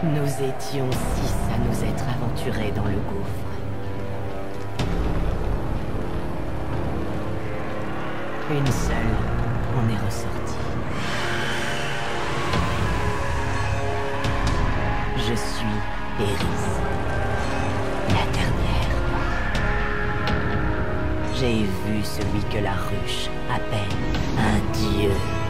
Nous étions 6 à nous être aventurés dans le gouffre. Une seule en est ressortie. Je suis Eris, la dernière. J'ai vu celui que la ruche appelle un dieu.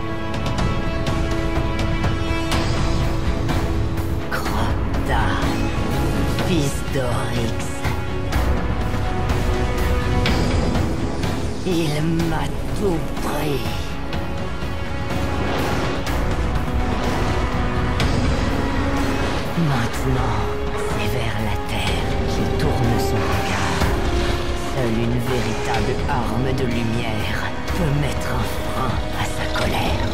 Crota, fils d'Oryx. Il m'a tout pris. Maintenant, c'est vers la terre qu'il tourne son regard. Seule une véritable arme de lumière peut mettre un frein à sa colère.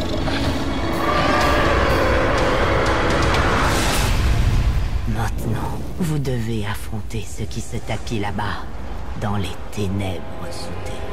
Maintenant, vous devez affronter ce qui se tapit là-bas, dans les ténèbres souterraines.